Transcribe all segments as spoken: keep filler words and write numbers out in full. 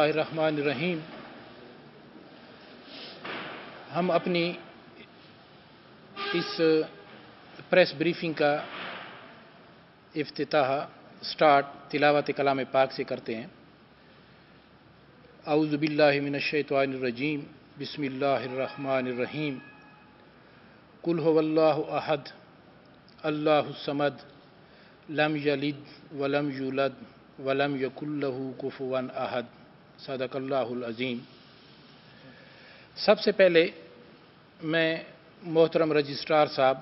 बिस्मिल्लाहिर्रहमानिर्रहीम। हम अपनी इस प्रेस ब्रीफिंग का इफ्तिताह स्टार्ट तिलावत कलाम पाक से करते हैं। औज़ु बिल्लाहि मिनश्शैतानिर्रजीम, बिस्मिल्लाहिर्रहमानिर्रहीम। कुल हुवल्लाहु अहद, अल्लाहुस समद, लम यलिद वलम यूलद वलम यकुल लहू कुफुवन अहद। सदक़ल्लाहुल अज़ीम। सबसे पहले मैं मोहतरम रजिस्ट्रार साहब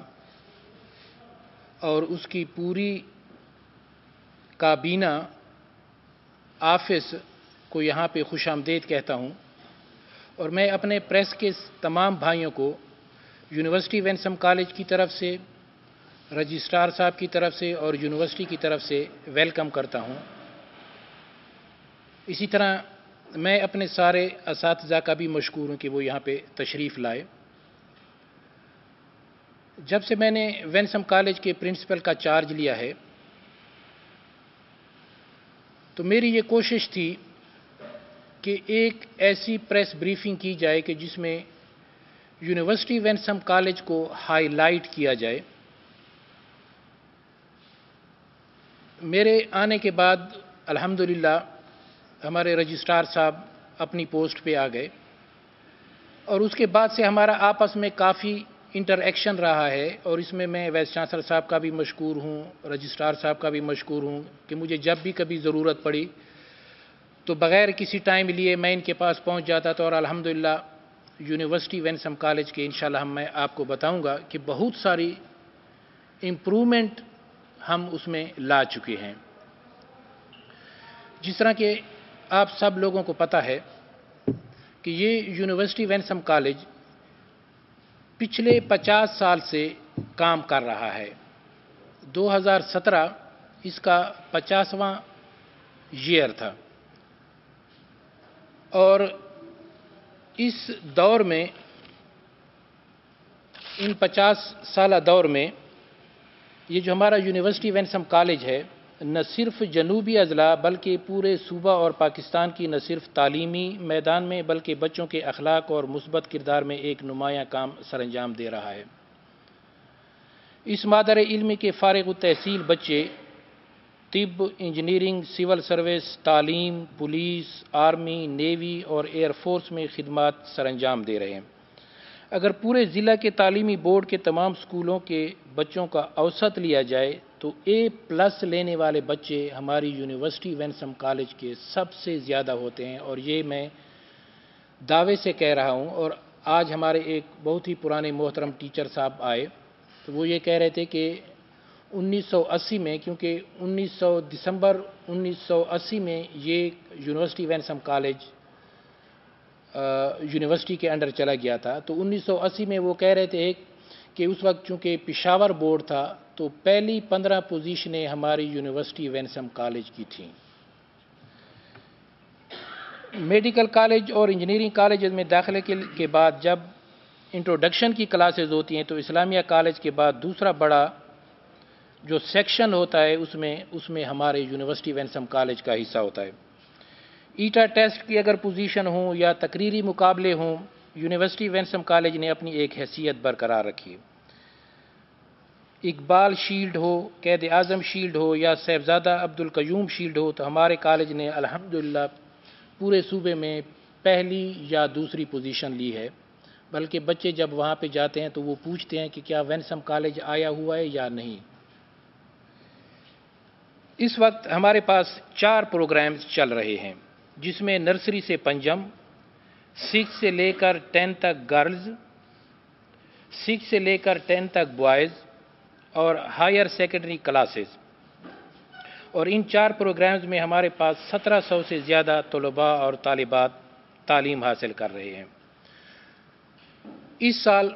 और उसकी पूरी काबीना ऑफिस को यहाँ पे खुशामदीद कहता हूँ, और मैं अपने प्रेस के तमाम भाइयों को यूनिवर्सिटी वेंसम कॉलेज की तरफ से, रजिस्ट्रार साहब की तरफ से और यूनिवर्सिटी की तरफ से वेलकम करता हूँ। इसी तरह मैं अपने सारे असातिज़ा का भी मशकूर हूँ कि वो यहाँ पे तशरीफ़ लाए। जब से मैंने वेंसम कॉलेज के प्रिंसिपल का चार्ज लिया है तो मेरी ये कोशिश थी कि एक ऐसी प्रेस ब्रीफिंग की जाए कि जिसमें यूनिवर्सिटी वेंसम कॉलेज को हाईलाइट किया जाए। मेरे आने के बाद अल्हम्दुलिल्लाह हमारे रजिस्ट्रार साहब अपनी पोस्ट पे आ गए, और उसके बाद से हमारा आपस में काफ़ी इंटरएक्शन रहा है। और इसमें मैं वाइस चांसलर साहब का भी मशकूर हूँ, रजिस्ट्रार साहब का भी मशकूर हूँ कि मुझे जब भी कभी ज़रूरत पड़ी तो बग़ैर किसी टाइम लिए मैं इनके पास पहुँच जाता था। और अल्हम्दुलिल्लाह यूनिवर्सिटी वेंसम कॉलेज के इंशाल्लाह हम मैं आपको बताऊँगा कि बहुत सारी इम्प्रूवमेंट हम उसमें ला चुके हैं। जिस तरह के आप सब लोगों को पता है कि ये यूनिवर्सिटी वेंसम कॉलेज पिछले पचास साल से काम कर रहा है। दो हज़ार सत्रह इसका पचासवां ईयर था, और इस दौर में, इन पचास साल दौर में, ये जो हमारा यूनिवर्सिटी वेंसम कॉलेज है न सिर्फ जनूबी अजला बल्कि पूरे सूबा और पाकिस्तान की न सिर्फ तालीमी मैदान में बल्कि बच्चों के अखलाक और मुस्बत किरदार में एक नुमायाँ काम सरअंजाम दे रहा है। इस मादर इल्म के फारिग तहसील बच्चे तिब, इंजीनियरिंग, सिविल सर्विस, तालीम, पुलिस, आर्मी, नेवी और एयर फोर्स में खिदमात सरअंजाम दे रहे हैं। अगर पूरे ज़िला के तालीमी बोर्ड के तमाम स्कूलों के बच्चों का औसत लिया जाए तो ए प्लस लेने वाले बच्चे हमारी यूनिवर्सिटी वेंसम कॉलेज के सबसे ज़्यादा होते हैं। और ये मैं दावे से कह रहा हूँ। और आज हमारे एक बहुत ही पुराने मोहतरम टीचर साहब आए तो वो ये कह रहे थे कि उन्नीस सौ अस्सी में, क्योंकि उन्नीस सौ दिसंबर उन्नीस सौ अस्सी में ये यूनिवर्सिटी वेंसम कॉलेज यूनिवर्सिटी के अंडर चला गया था, तो उन्नीस सौ अस्सी में वो कह रहे थे कि उस वक्त चूँकि पेशावर बोर्ड था तो पहली पंद्रह पोजीशनें हमारी यूनिवर्सिटी वेंसम कॉलेज की थीं। मेडिकल कॉलेज और इंजीनियरिंग कॉलेज में दाखिले के, के बाद जब इंट्रोडक्शन की क्लासेस होती हैं तो इस्लामिया कॉलेज के बाद दूसरा बड़ा जो सेक्शन होता है उसमें उसमें हमारे यूनिवर्सिटी वेंसम कॉलेज का हिस्सा होता है। ईटा टेस्ट की अगर पोजीशन हो या तकरीरी मुकाबले हों, यूनिवर्सिटी वेंसम कॉलेज ने अपनी एक हैसियत बरकरार रखी है। इकबाल शील्ड हो, कैद आज़म शील्ड हो या साहिबजादा अब्दुल कयूम शील्ड हो, तो हमारे कॉलेज ने अल्हम्दुलिल्लाह पूरे सूबे में पहली या दूसरी पोजीशन ली है। बल्कि बच्चे जब वहाँ पे जाते हैं तो वो पूछते हैं कि क्या वेंसम कॉलेज आया हुआ है या नहीं। इस वक्त हमारे पास चार प्रोग्राम्स चल रहे हैं, जिसमें नर्सरी से पंजम, सिक्स से लेकर टेन तक गर्ल्स, सिक्स से लेकर टेन तक बॉयज़ और हायर सेकेंडरी क्लासेस। और इन चार प्रोग्राम्स में हमारे पास सत्रह सौ से ज़्यादा तलबा और तालिबात तालीम हासिल कर रहे हैं। इस साल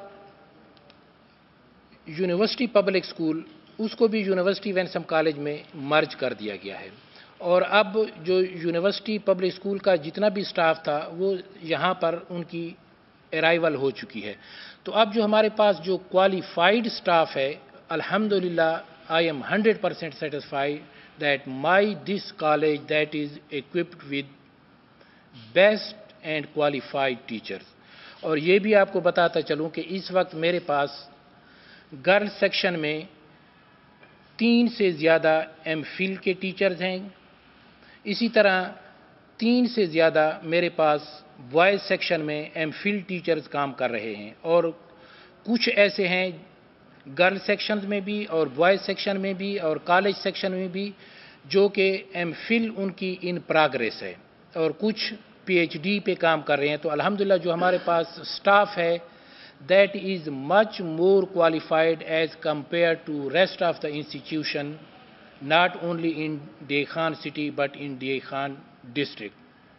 यूनिवर्सिटी पब्लिक स्कूल, उसको भी यूनिवर्सिटी वेंसम कॉलेज में मर्ज कर दिया गया है। और अब जो यूनिवर्सिटी पब्लिक स्कूल का जितना भी स्टाफ था वो यहाँ पर उनकी अराइवल हो चुकी है। तो अब जो हमारे पास जो क्वालिफाइड स्टाफ है, अल्हम्दुलिल्लाह I am hundred percent satisfied that my this college that is equipped with best and qualified teachers. اور یہ بھی آپ کو بتاتا چلوں کہ اس وقت میرے پاس گرل سیکشن میں تین سے زیادہ ایم فل کے ٹیچرز ہیں. اسی طرح تین سے زیادہ میرے پاس بوائز سیکشن میں ایم فل ٹیچرز کام کر رہے ہیں، اور کچھ ایسے ہیں گرل سیکشنز میں بھی اور بوائز سیکشن میں بھی اور کالج سیکشن میں بھی جو کہ ایم فل ان کی ان پراگریس ہے، اور کچھ پی ایچ ڈی پہ کام کر رہے ہیں. تو الحمدللہ جو ہمارے پاس سٹاف ہے that is much more qualified as compared to rest of the institution, not only in Dekhan city but in Dekhan district.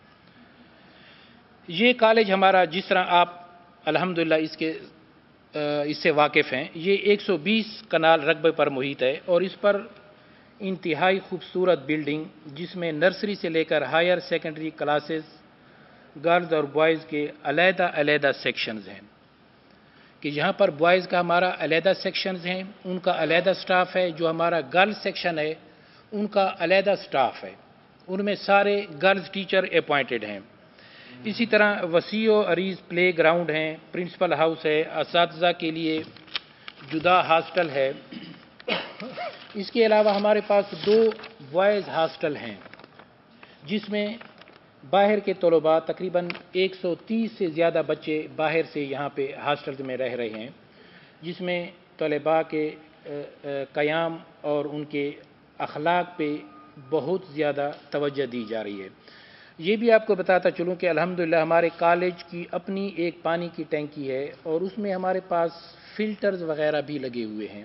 یہ کالج ہمارا جس طرح آپ الحمدللہ اس کے اس سے واقف ہیں، یہ ایک سو بیس کنال رقبے پر محیط ہے، اور اس پر انتہائی خوبصورت بلڈنگ جس میں نرسری سے لے کر ہائر سیکنڈری کلاسز گرلز اور بوائز کے علیحدہ علیحدہ سیکشنز ہیں، کہ یہاں پر بوائز کا ہمارا علیحدہ سیکشنز ہیں، ان کا علیحدہ سٹاف ہے. جو ہمارا گرل سیکشن ہے ان کا علیحدہ سٹاف ہے، ان میں سارے گرلز ٹیچر اپوائنٹڈ ہیں. اسی طرح وسیع و عریض پلے گراؤنڈ ہیں، پرنسپل ہاؤس ہے، اساتذہ کے لیے جدا ہاسٹل ہے. اس کے علاوہ ہمارے پاس دو بوائز ہاسٹل ہیں جس میں باہر کے طلباء تقریباً ایک سو تیس سے زیادہ بچے باہر سے یہاں پہ ہاسٹلز میں رہ رہے ہیں، جس میں طلباء کے قیام اور ان کے اخلاق پہ بہت زیادہ توجہ دی جا رہی ہے. یہ بھی آپ کو بتاتا چلوں کہ الحمدللہ ہمارے کالج کی اپنی ایک پانی کی ٹینکی ہے، اور اس میں ہمارے پاس فلٹرز وغیرہ بھی لگے ہوئے ہیں.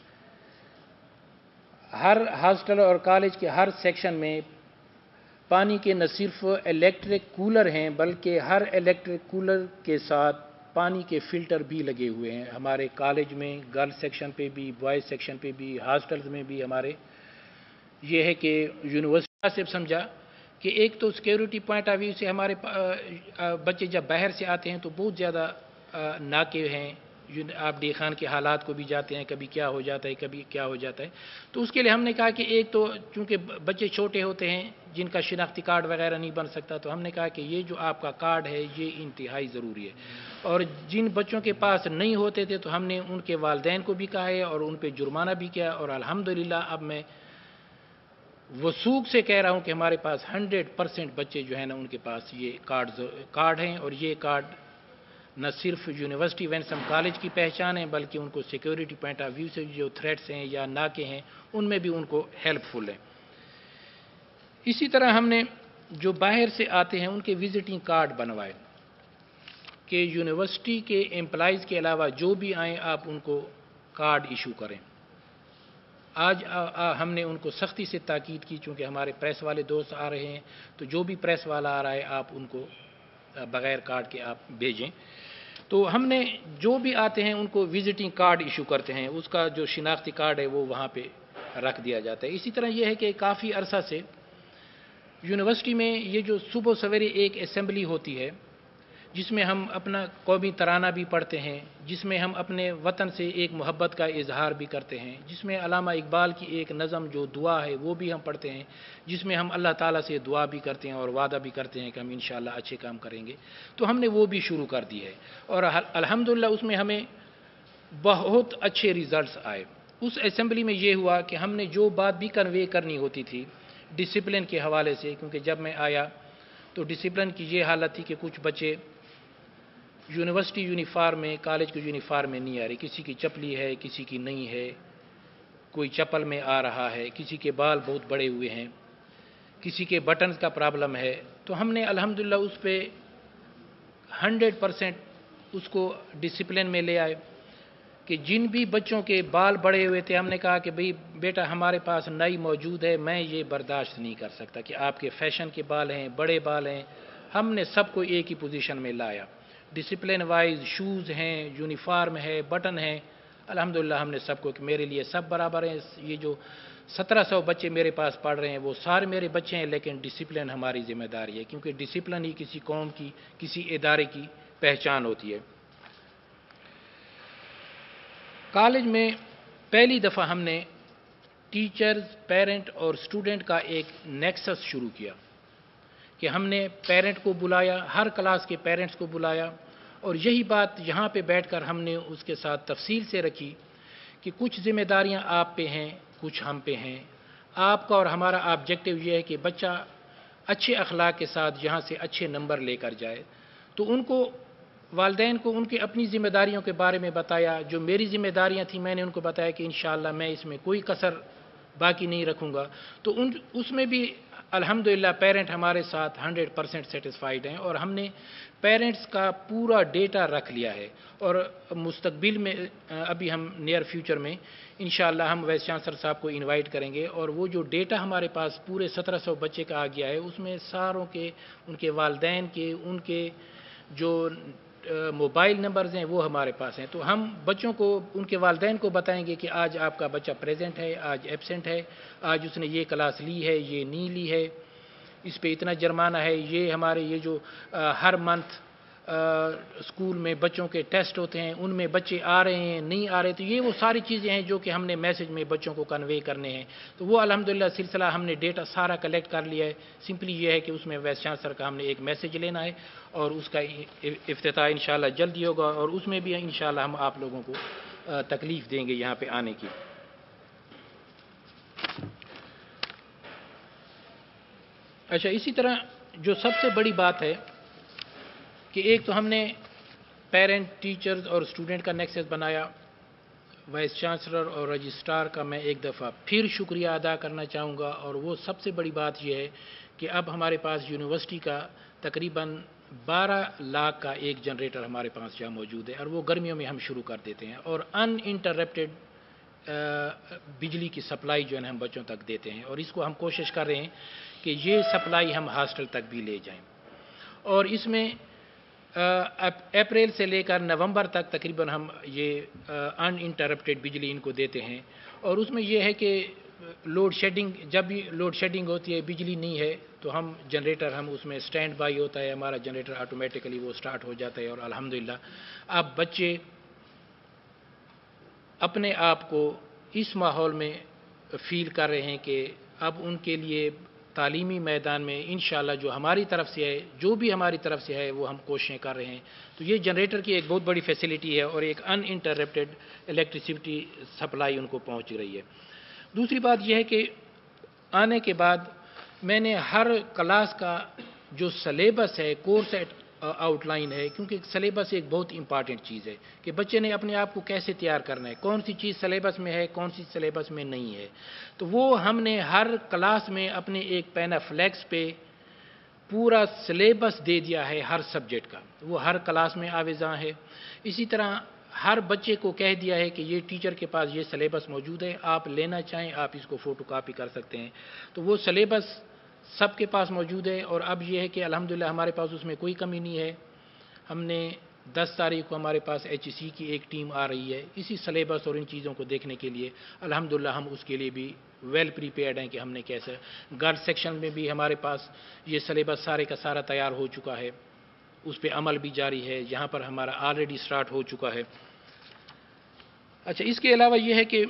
ہر ہاسٹل اور کالج کے ہر سیکشن میں پانی کے نہ صرف الیکٹرک کولر ہیں بلکہ ہر الیکٹرک کولر کے ساتھ پانی کے فلٹر بھی لگے ہوئے ہیں ہمارے کالج میں، گرل سیکشن پہ بھی، بوائز سیکشن پہ بھی، ہاسٹلز میں بھی ہمارے. یہ ہے کہ یونیورسٹی سے سمجھا کہ ایک تو سیکیورٹی پوائنٹ آف ویو سے ہمارے بچے جب باہر سے آتے ہیں تو بہت زیادہ ناکے ہیں. آپ ڈیخان کے حالات کو بھی جاتے ہیں، کبھی کیا ہو جاتا ہے کبھی کیا ہو جاتا ہے. تو اس کے لیے ہم نے کہا کہ ایک تو چونکہ بچے چھوٹے ہوتے ہیں جن کا شناختی کارڈ وغیرہ نہیں بن سکتا، تو ہم نے کہا کہ یہ جو آپ کا کارڈ ہے یہ انتہائی ضروری ہے. اور جن بچوں کے پاس نہیں ہوتے تھے تو ہم نے ان کے والدین کو بھی کہا ہے اور ان پہ جرمانہ بھی کیا، اور الحمدللہ اب میں وثوق سے کہہ رہا ہوں کہ ہمارے پاس ہنڈریڈ پرسنٹ بچے جو ہیں نا ان کے پاس یہ کارڈ کارڈ ہیں. اور یہ کارڈ نہ صرف یونیورسٹی وینسم کالج کی پہچان ہے بلکہ ان کو سیکیورٹی پوائنٹ آف ویو سے جو تھریٹس ہیں یا ناکے ہیں ان میں بھی ان کو ہیلپ فل ہے. اسی طرح ہم نے جو باہر سے آتے ہیں ان کے وزٹنگ کارڈ بنوائے کہ یونیورسٹی کے امپلائیز کے علاوہ جو بھی آئیں آپ ان کو کارڈ ایشو کریں. آج ہم نے ان کو سختی سے تاکید کی، چونکہ ہمارے پریس والے دوست آ رہے ہیں تو جو بھی پریس والا آ رہا ہے آپ ان کو بغیر کارڈ کے آپ بھیجیں. تو ہم نے جو بھی آتے ہیں ان کو وزٹنگ کارڈ ایشو کرتے ہیں، اس کا جو شناختی کارڈ ہے وہ وہاں پہ رکھ دیا جاتا ہے. اسی طرح یہ ہے کہ کافی عرصہ سے یونیورسٹی میں یہ جو صبح سویرے ایک اسمبلی ہوتی ہے جس میں ہم اپنا قومی ترانہ بھی پڑھتے ہیں، جس میں ہم اپنے وطن سے ایک محبت کا اظہار بھی کرتے ہیں، جس میں علامہ اقبال کی ایک نظم جو دعا ہے وہ بھی ہم پڑھتے ہیں، جس میں ہم اللہ تعالیٰ سے دعا بھی کرتے ہیں اور وعدہ بھی کرتے ہیں کہ ہم انشاءاللہ اچھے کام کریں گے. تو ہم نے وہ بھی شروع کر دی ہے اور الحمدللہ اس میں ہمیں بہت اچھے ریزلٹس آئے. اس اسمبلی میں یہ ہوا کہ ہم نے جو بات بھی کنوے کرنی ہوتی تھی ڈسپلن کے حوالے سے، کیونکہ جب میں آیا تو ڈسپلن کی یہ حالت تھی کہ کچھ بچے یونیورسٹی یونیفارم میں، کالج کے یونیفارم میں نہیں آ رہے، کسی کی چپلی ہے کسی کی نہیں ہے، کوئی چپل میں آ رہا ہے، کسی کے بال بہت بڑے ہوئے ہیں، کسی کے بٹنز کا پرابلم ہے. تو ہم نے الحمدللہ اس پہ ہنڈریڈ پرسنٹ اس کو ڈسپلن میں لے آئے کہ جن بھی بچوں کے بال بڑے ہوئے تھے ہم نے کہا کہ بھئی بیٹا ہمارے پاس نئی موجود ہے، میں یہ برداشت نہیں کر سکتا کہ آپ کے فیشن کے بال ہیں، بڑے بال ہیں. ہم نے سب کو ایک ہی پوزیشن میں لایا، ڈسپلن وائز شوز ہیں، یونیفارم ہے، بٹن ہیں. الحمدللہ ہم نے سب کو کہ میرے لیے سب برابر ہیں. یہ جو سترہ سو بچے میرے پاس پڑھ رہے ہیں وہ سارے میرے بچے ہیں، لیکن ڈسپلن ہماری ذمہ داری ہے کیونکہ ڈسپلن ہی کسی قوم کی، کسی ادارے کی پہچان ہوتی ہے. کالج میں پہلی دفعہ ہم نے ٹیچرز، پیرنٹ اور اسٹوڈنٹ کا ایک نیکسس شروع کیا کہ ہم نے پیرنٹ کو بلایا، ہر کلاس کے پیرنٹس کو بلایا، اور یہی بات یہاں پہ بیٹھ کر ہم نے اس کے ساتھ تفصیل سے رکھی کہ کچھ ذمہ داریاں آپ پہ ہیں، کچھ ہم پہ ہیں۔ آپ کا اور ہمارا آبجیکٹو یہ ہے کہ بچہ اچھے اخلاق کے ساتھ یہاں سے اچھے نمبر لے کر جائے۔ تو ان کو، والدین کو ان کی اپنی ذمہ داریوں کے بارے میں بتایا، جو میری ذمہ داریاں تھیں میں نے ان کو بتایا کہ انشاءاللہ میں اس میں کوئی کسر باقی نہیں رکھوں گا۔ تو ان اس میں بھی الحمدللہ پیرنٹ ہمارے ساتھ ہنڈریڈ پرسینٹ سیٹسفائیڈ ہیں، اور ہم نے پیرنٹس کا پورا ڈیٹا رکھ لیا ہے، اور مستقبل میں ابھی ہم نیئر فیوچر میں انشاءاللہ ہم وائس چانسلر صاحب کو انوائٹ کریں گے، اور وہ جو ڈیٹا ہمارے پاس پورے سترہ سو بچے کا آ گیا ہے اس میں ساروں کے، ان کے والدین کے، ان کے جو موبائل نمبرز ہیں وہ ہمارے پاس ہیں۔ تو ہم بچوں کو، ان کے والدین کو بتائیں گے کہ آج آپ کا بچہ پریزنٹ ہے، آج ایبسنٹ ہے، آج اس نے یہ کلاس لی ہے، یہ نہیں لی ہے، اس پہ اتنا جرمانہ ہے، یہ ہمارے یہ جو ہر منتھ اسکول میں بچوں کے ٹیسٹ ہوتے ہیں ان میں بچے آ رہے ہیں نہیں آ رہے، تو یہ وہ ساری چیزیں ہیں جو کہ ہم نے میسج میں بچوں کو کنوے کرنے ہیں۔ تو وہ الحمدللہ سلسلہ ہم نے ڈیٹا سارا کلیکٹ کر لیا ہے۔ سمپلی یہ ہے کہ اس میں وائس چانسلر کا ہم نے ایک میسج لینا ہے، اور اس کا افتتاح انشاءاللہ جلدی ہوگا، اور اس میں بھی انشاءاللہ ہم آپ لوگوں کو تکلیف دیں گے یہاں پہ آنے کی۔ اچھا، اسی طرح جو سب سے بڑی بات ہے کہ ایک تو ہم نے پیرنٹ، ٹیچرز اور اسٹوڈنٹ کا نیکسس بنایا۔ وائس چانسلر اور رجسٹرار کا میں ایک دفعہ پھر شکریہ ادا کرنا چاہوں گا، اور وہ سب سے بڑی بات یہ ہے کہ اب ہمارے پاس یونیورسٹی کا تقریباً بارہ لاکھ کا ایک جنریٹر ہمارے پاس جہاں موجود ہے، اور وہ گرمیوں میں ہم شروع کر دیتے ہیں، اور ان انٹرپٹیڈ بجلی کی سپلائی جو ہے ہم بچوں تک دیتے ہیں، اور اس کو ہم کوشش کر رہے ہیں کہ یہ سپلائی ہم ہاسٹل تک بھی لے جائیں۔ اور اس میں اپریل سے لے کر نومبر تک تقریباً ہم یہ ان انٹرپٹیڈ بجلی ان کو دیتے ہیں، اور اس میں یہ ہے کہ لوڈ شیڈنگ، جب بھی لوڈ شیڈنگ ہوتی ہے، بجلی نہیں ہے، تو ہم جنریٹر، ہم اس میں سٹینڈ بائی ہوتا ہے ہمارا جنریٹر، آٹومیٹیکلی وہ سٹارٹ ہو جاتا ہے، اور الحمدللہ اب بچے اپنے آپ کو اس ماحول میں فیل کر رہے ہیں کہ اب ان کے لیے تعلیمی میدان میں انشاءاللہ جو ہماری طرف سے ہے، جو بھی ہماری طرف سے ہے وہ ہم کوششیں کر رہے ہیں۔ تو یہ جنریٹر کی ایک بہت بڑی فیسلٹی ہے، اور ایک ان انٹرپٹیڈ الیکٹریسٹی سپلائی ان کو پہنچ رہی ہے۔ دوسری بات یہ ہے کہ آنے کے بعد میں نے ہر کلاس کا جو سلیبس ہے، کورس آؤٹ لائن ہے، کیونکہ سلیبس ایک بہت امپارٹنٹ چیز ہے کہ بچے نے اپنے آپ کو کیسے تیار کرنا ہے، کون سی چیز سلیبس میں ہے، کون سی سلیبس میں نہیں ہے۔ تو وہ ہم نے ہر کلاس میں اپنے ایک پینا فلیکس پہ پورا سلیبس دے دیا ہے ہر سبجیکٹ کا، وہ ہر کلاس میں آویزاں ہے۔ اسی طرح ہر بچے کو کہہ دیا ہے کہ یہ ٹیچر کے پاس یہ سلیبس موجود ہے، آپ لینا چاہیں آپ اس کو فوٹو کاپی کر سکتے ہیں۔ تو وہ سلیبس سب کے پاس موجود ہے، اور اب یہ ہے کہ الحمدللہ ہمارے پاس اس میں کوئی کمی نہیں ہے۔ ہم نے دس تاریخ کو ہمارے پاس ایچ سی کی ایک ٹیم آ رہی ہے اسی سلیبس اور ان چیزوں کو دیکھنے کے لیے۔ الحمدللہ ہم اس کے لیے بھی ویل پریپیئرڈ ہیں کہ ہم نے کیسے، گرل سیکشن میں بھی ہمارے پاس یہ سلیبس سارے کا سارا تیار ہو چکا ہے، اس پہ عمل بھی جاری ہے، یہاں پر ہمارا آلریڈی سٹارٹ ہو چکا ہے۔ اچھا، اس کے علاوہ یہ ہے کہ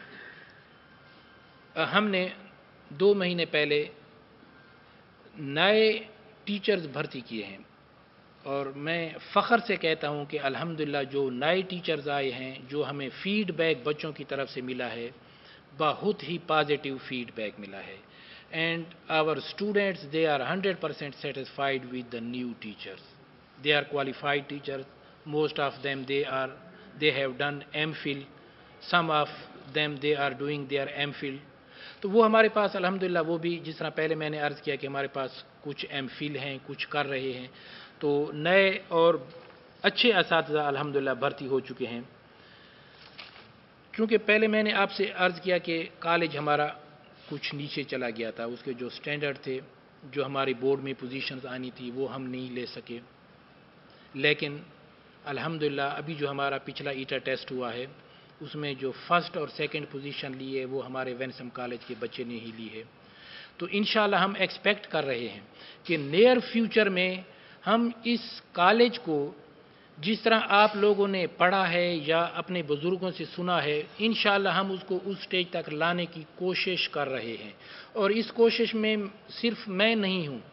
ہم نے دو مہینے پہلے نئے ٹیچرز بھرتی کیے ہیں، اور میں فخر سے کہتا ہوں کہ الحمدللہ جو نئے ٹیچرز آئے ہیں، جو ہمیں فیڈ بیک بچوں کی طرف سے ملا ہے، بہت ہی پازیٹیو فیڈ بیک ملا ہے، and our students they are hundred percent satisfied with the new teachers, they are qualified teachers, most of them they are they have done M Phil, some of them they are doing their M Phil. تو وہ ہمارے پاس الحمدللہ وہ بھی، جس طرح پہلے میں نے عرض کیا کہ ہمارے پاس کچھ ایم فل ہیں، کچھ کر رہے ہیں، تو نئے اور اچھے اساتذہ الحمدللہ بھرتی ہو چکے ہیں۔ کیونکہ پہلے میں نے آپ سے عرض کیا کہ کالج ہمارا کچھ نیچے چلا گیا تھا، اس کے جو سٹینڈرڈ تھے، جو ہماری بورڈ میں پوزیشنز آنی تھی وہ ہم نہیں لے سکے، لیکن الحمدللہ ابھی جو ہمارا پچھلا ایٹا ٹیسٹ ہوا ہے اس میں جو فرسٹ اور سیکنڈ پوزیشن لی ہے وہ ہمارے وینسم کالج کے بچے نے ہی لی ہے۔ تو انشاءاللہ ہم ایکسپیکٹ کر رہے ہیں کہ نیئر فیوچر میں ہم اس کالج کو جس طرح آپ لوگوں نے پڑھا ہے یا اپنے بزرگوں سے سنا ہے، انشاءاللہ ہم اس کو اس سٹیج تک لانے کی کوشش کر رہے ہیں، اور اس کوشش میں صرف میں نہیں ہوں،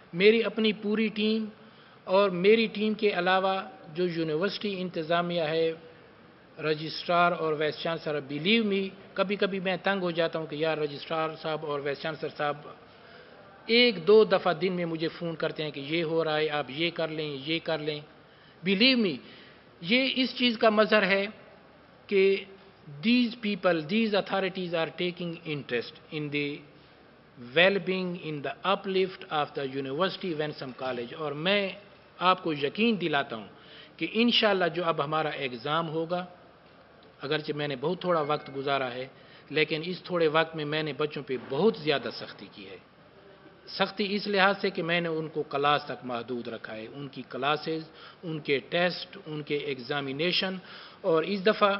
میری اپنی پوری ٹیم اور میری ٹیم کے علاوہ جو یونیورسٹی انتظامیہ ہے، رجسٹرار اور وائس چانسلر، بلیو می کبھی کبھی میں تنگ ہو جاتا ہوں کہ یار رجسٹرار صاحب اور وائس چانسلر صاحب ایک دو دفعہ دن میں مجھے فون کرتے ہیں کہ یہ ہو رہا ہے، آپ یہ کر لیں، یہ کر لیں. بلیو می یہ اس چیز کا مظہر ہے کہ these people these authorities are taking interest in the well being in the uplift of the university Wensam college. اور میں آپ کو یقین دلاتا ہوں کہ انشاءاللہ جو اب ہمارا ایگزام ہوگا، اگرچہ میں نے بہت تھوڑا وقت گزارا ہے لیکن اس تھوڑے وقت میں میں نے بچوں پہ بہت زیادہ سختی کی ہے. سختی اس لحاظ سے کہ میں نے ان کو کلاس تک محدود رکھا ہے، ان کی کلاسز، ان کے ٹیسٹ، ان کے ایگزامینیشن. اور اس دفعہ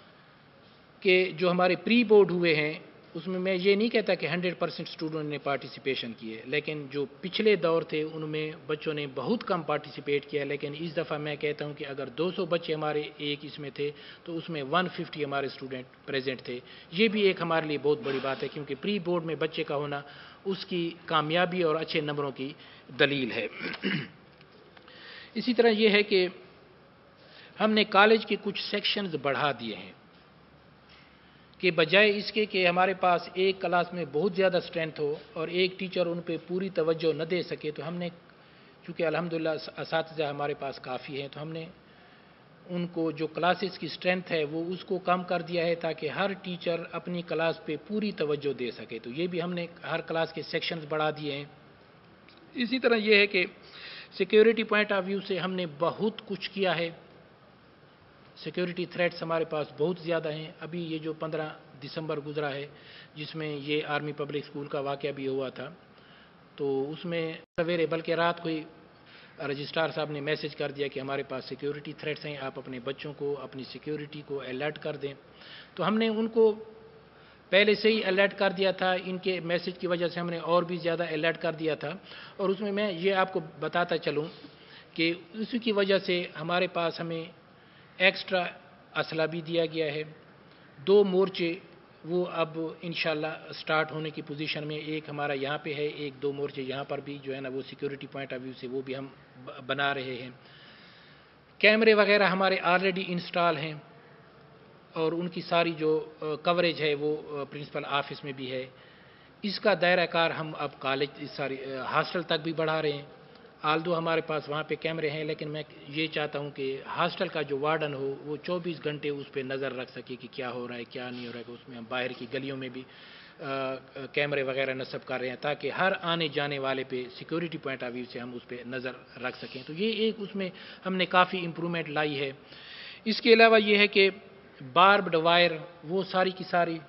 کہ جو ہمارے پری بورڈ ہوئے ہیں اس میں میں یہ نہیں کہتا کہ ہنڈریڈ پرسینٹ اسٹوڈنٹ نے پارٹیسپیشن کی ہے، لیکن جو پچھلے دور تھے ان میں بچوں نے بہت کم پارٹیسپیٹ کیا. لیکن اس دفعہ میں کہتا ہوں کہ اگر دو سو بچے ہمارے ایک اس میں تھے تو اس میں ون ففٹی ہمارے اسٹوڈنٹ پریزنٹ تھے. یہ بھی ایک ہمارے لیے بہت بڑی بات ہے کیونکہ پری بورڈ میں بچے کا ہونا اس کی کامیابی اور اچھے نمبروں کی دلیل ہے. اسی طرح یہ ہے کہ ہم نے کالج کے کچھ سیکشنز بڑھا دیے ہیں کہ بجائے اس کے کہ ہمارے پاس ایک کلاس میں بہت زیادہ اسٹرینتھ ہو اور ایک ٹیچر ان پہ پوری توجہ نہ دے سکے، تو ہم نے چونکہ الحمدللہ اساتذہ ہمارے پاس کافی ہیں تو ہم نے ان کو جو کلاسز کی اسٹرینتھ ہے وہ اس کو کم کر دیا ہے تاکہ ہر ٹیچر اپنی کلاس پہ پوری توجہ دے سکے. تو یہ بھی ہم نے ہر کلاس کے سیکشنز بڑھا دیے ہیں. اسی طرح یہ ہے کہ سیکیورٹی پوائنٹ آف ویو سے ہم نے بہت کچھ کیا ہے. سیکیورٹی تھریٹس ہمارے پاس بہت زیادہ ہیں. ابھی یہ جو پندرہ دسمبر گزرا ہے جس میں یہ آرمی پبلک اسکول کا واقعہ بھی ہوا تھا، تو اس میں سویرے بلکہ رات کو ہی رجسٹرار صاحب نے میسج کر دیا کہ ہمارے پاس سیکیورٹی تھریٹس ہیں، آپ اپنے بچوں کو اپنی سیکیورٹی کو الرٹ کر دیں. تو ہم نے ان کو پہلے سے ہی الرٹ کر دیا تھا، ان کے میسج کی وجہ سے ہم نے اور بھی زیادہ الرٹ کر دیا تھا. اور اس میں میں یہ آپ کو بتاتا چلوں کہ اسی کی وجہ سے ہمارے پاس ہمیں ایکسٹرا اسلحہ بھی دیا گیا ہے. دو مورچے وہ اب انشاءاللہ سٹارٹ ہونے کی پوزیشن میں، ایک ہمارا یہاں پہ ہے، ایک دو مورچے یہاں پر بھی جو ہے نا وہ سیکیورٹی پوائنٹ آف ویو سے وہ بھی ہم بنا رہے ہیں. کیمرے وغیرہ ہمارے آلریڈی انسٹال ہیں اور ان کی ساری جو کوریج ہے وہ پرنسپل آفس میں بھی ہے. اس کا دائرہ کار ہم اب کالج ساری ہاسٹل تک بھی بڑھا رہے ہیں. آلدو ہمارے پاس وہاں پہ کیمرے ہیں لیکن میں یہ چاہتا ہوں کہ ہاسٹل کا جو وارڈن ہو وہ چوبیس گھنٹے اس پہ نظر رکھ سکے کہ کیا ہو رہا ہے کیا نہیں ہو رہا ہے. اس میں ہم باہر کی گلیوں میں بھی کیمرے وغیرہ نصب کر رہے ہیں تاکہ ہر آنے جانے والے پہ سیکیورٹی پوائنٹ آف ویو سے ہم اس پہ نظر رکھ سکیں. تو یہ ایک اس میں ہم نے کافی امپرومنٹ لائی ہے. اس کے علاوہ یہ ہے کہ باربڈ وائر وہ ساری کی ساری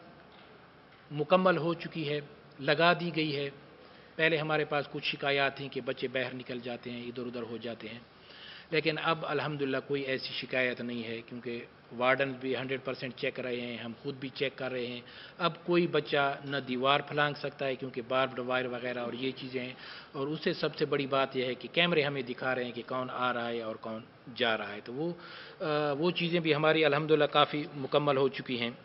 مکمل ہو چکی ہے، لگا دی گئی ہے. پہلے ہمارے پاس کچھ شکایات تھیں کہ بچے باہر نکل جاتے ہیں، ادھر ادھر ہو جاتے ہیں، لیکن اب الحمدللہ کوئی ایسی شکایت نہیں ہے کیونکہ وارڈن بھی ہنڈریڈ پرسینٹ چیک کر رہے ہیں، ہم خود بھی چیک کر رہے ہیں. اب کوئی بچہ نہ دیوار پھلانگ سکتا ہے کیونکہ باربڈ وائر وغیرہ اور یہ چیزیں ہیں. اور اس سے سب سے بڑی بات یہ ہے کہ کیمرے ہمیں دکھا رہے ہیں کہ کون آ رہا ہے اور کون جا رہا ہے. تو وہ وہ چیزیں بھی ہماری الحمدللہ کافی مکمل ہو چکی ہیں.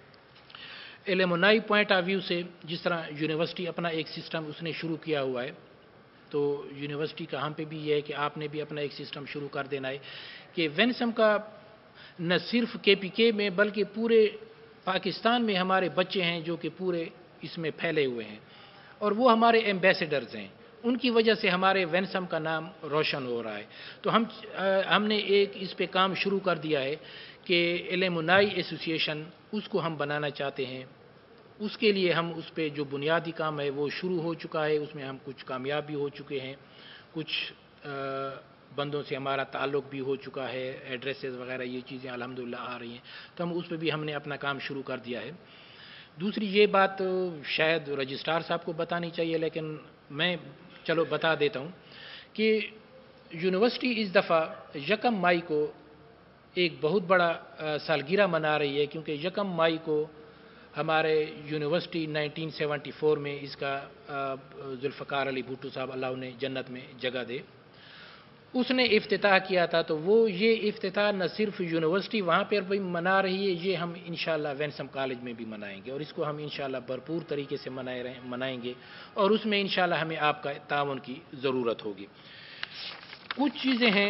ایلیمونائی پوائنٹ آف ویو سے جس طرح یونیورسٹی اپنا ایک سسٹم اس نے شروع کیا ہوا ہے، تو یونیورسٹی کا ہم پہ بھی یہ ہے کہ آپ نے بھی اپنا ایک سسٹم شروع کر دینا ہے کہ وینسم کا نہ صرف کے پی کے میں بلکہ پورے پاکستان میں ہمارے بچے ہیں جو کہ پورے اس میں پھیلے ہوئے ہیں اور وہ ہمارے ایمبیسڈرز ہیں. ان کی وجہ سے ہمارے وینسم کا نام روشن ہو رہا ہے. تو ہم ہم نے ایک اس پہ کام شروع کر دیا ہے کہ ایلیمونائی ایسوسی ایشن اس کو ہم بنانا چاہتے ہیں. اس کے لیے ہم اس پہ جو بنیادی کام ہے وہ شروع ہو چکا ہے. اس میں ہم کچھ کامیاب بھی ہو چکے ہیں، کچھ بندوں سے ہمارا تعلق بھی ہو چکا ہے، ایڈریسز وغیرہ یہ چیزیں الحمدللہ آ رہی ہیں. تو ہم اس پہ بھی ہم نے اپنا کام شروع کر دیا ہے. دوسری یہ بات شاید رجسٹرار صاحب کو بتانی چاہیے لیکن میں چلو بتا دیتا ہوں کہ یونیورسٹی اس دفعہ یکم مئی کو ایک بہت بڑا سالگرہ منا رہی ہے کیونکہ یکم مئی کو ہمارے یونیورسٹی نائنٹین سیونٹی فور میں اس کا ذوالفقار علی بھٹو صاحب اللہ انہیں جنت میں جگہ دے، اس نے افتتاح کیا تھا، تو وہ یہ افتتاح نہ صرف یونیورسٹی وہاں پر بھی منا رہی ہے، یہ ہم انشاءاللہ وینسم کالج میں بھی منائیں گے، اور اس کو ہم انشاءاللہ بھرپور طریقے سے منائے رہیں منائیں گے، اور اس میں انشاءاللہ ہمیں آپ کا تعاون کی ضرورت ہوگی۔ کچھ چیزیں ہیں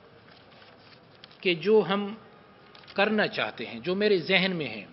کہ جو ہم کرنا چاہتے ہیں، جو میرے ذہن میں ہیں۔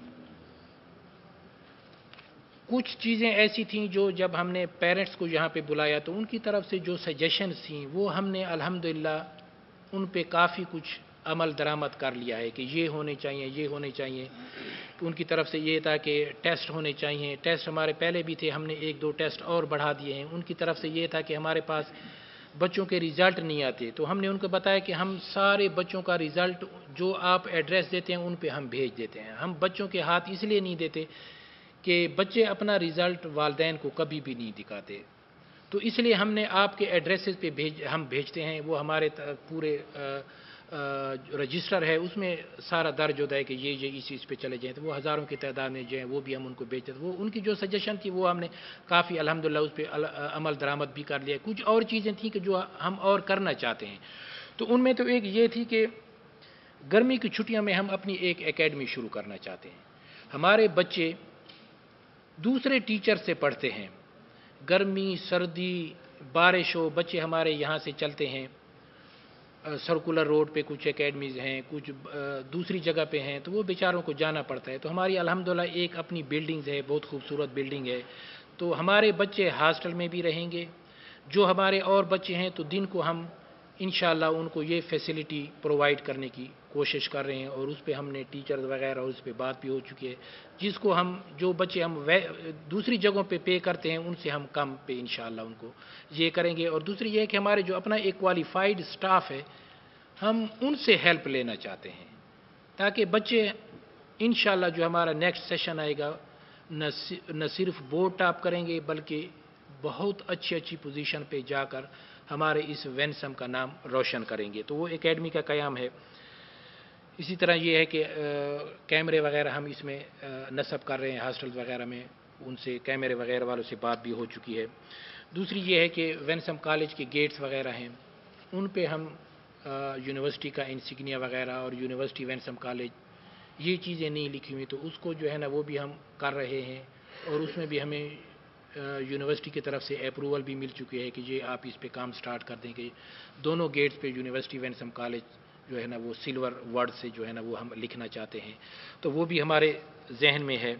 کچھ چیزیں ایسی تھیں جو جب ہم نے پیرنٹس کو یہاں پہ بلایا تو ان کی طرف سے جو سجیشنز تھیں وہ ہم نے الحمدللہ ان پہ کافی کچھ عمل درآمد کر لیا ہے کہ یہ ہونے چاہیے، یہ ہونے چاہیے۔ ان کی طرف سے یہ تھا کہ ٹیسٹ ہونے چاہیے، ٹیسٹ ہمارے پہلے بھی تھے، ہم نے ایک دو ٹیسٹ اور بڑھا دیے ہیں۔ ان کی طرف سے یہ تھا کہ ہمارے پاس بچوں کے ریزلٹ نہیں آتے، تو ہم نے ان کو بتایا کہ ہم سارے بچوں کا ریزلٹ جو آپ ایڈریس دیتے ہیں ان پہ ہم بھیج دیتے ہیں۔ ہم بچوں کے ہاتھ اس لیے نہیں دیتے کہ بچے اپنا ریزلٹ والدین کو کبھی بھی نہیں دکھاتے، تو اس لیے ہم نے آپ کے ایڈریسز پہ بھیج ہم بھیجتے ہیں۔ وہ ہمارے پورے رجسٹر ہے، اس میں سارا درج ہوتا ہے کہ یہ یہ اس چیز پہ چلے جائیں، تو وہ ہزاروں کی تعداد میں جو ہیں وہ بھی ہم ان کو بھیجتے ہیں۔ وہ ان کی جو سجیشن تھی وہ ہم نے کافی الحمدللہ اس پہ عمل درآمد بھی کر لیا۔ کچھ اور چیزیں تھیں کہ جو ہم اور کرنا چاہتے ہیں، تو ان میں تو ایک یہ تھی کہ گرمی کی چھٹیوں میں ہم اپنی ایک اکیڈمی شروع کرنا چاہتے ہیں۔ ہمارے بچے دوسرے ٹیچر سے پڑھتے ہیں، گرمی سردی بارش ہو، بچے ہمارے یہاں سے چلتے ہیں، سرکولر روڈ پہ کچھ اکیڈمیز ہیں، کچھ دوسری جگہ پہ ہیں، تو وہ بیچاروں کو جانا پڑتا ہے۔ تو ہماری الحمدللہ ایک اپنی بلڈنگز ہے، بہت خوبصورت بلڈنگ ہے، تو ہمارے بچے ہاسٹل میں بھی رہیں گے۔ جو ہمارے اور بچے ہیں تو دن کو ہم انشاءاللہ ان کو یہ فیسلٹی پرووائڈ کرنے کی کوشش کر رہے ہیں، اور اس پہ ہم نے ٹیچرز وغیرہ اس پہ بات بھی ہو چکی ہے، جس کو ہم جو بچے ہم دوسری جگہوں پہ پے کرتے ہیں ان سے ہم کم پہ انشاءاللہ ان کو یہ کریں گے۔ اور دوسری یہ ہے کہ ہمارے جو اپنا ایک کوالیفائڈ سٹاف ہے، ہم ان سے ہیلپ لینا چاہتے ہیں تاکہ بچے انشاءاللہ جو ہمارا نیکسٹ سیشن آئے گا نہ صرف بورڈ ٹاپ کریں گے بلکہ بہت اچھی اچھی پوزیشن پہ جا کر ہمارے اس وینسم کا نام روشن کریں گے۔ تو وہ اکیڈمی کا قیام ہے۔ اسی طرح یہ ہے کہ کیمرے وغیرہ ہم اس میں نصب کر رہے ہیں، ہاسٹل وغیرہ میں ان سے کیمرے وغیرہ والوں سے بات بھی ہو چکی ہے۔ دوسری یہ ہے کہ وینسم کالج کے گیٹس وغیرہ ہیں، ان پہ ہم یونیورسٹی کا انسگنیا وغیرہ اور یونیورسٹی وینسم کالج یہ چیزیں نہیں لکھی ہوئی، تو اس کو جو ہے نا وہ بھی ہم کر رہے ہیں، اور اس میں بھی ہمیں یونیورسٹی کی طرف سے اپروول بھی مل چکی ہے کہ یہ آپ اس پہ کام سٹارٹ کر دیں گے۔ دونوں گیٹس پہ یونیورسٹی وینسم کالج جو ہے نا وہ سلور ورڈ سے جو ہے نا وہ ہم لکھنا چاہتے ہیں، تو وہ بھی ہمارے ذہن میں ہے۔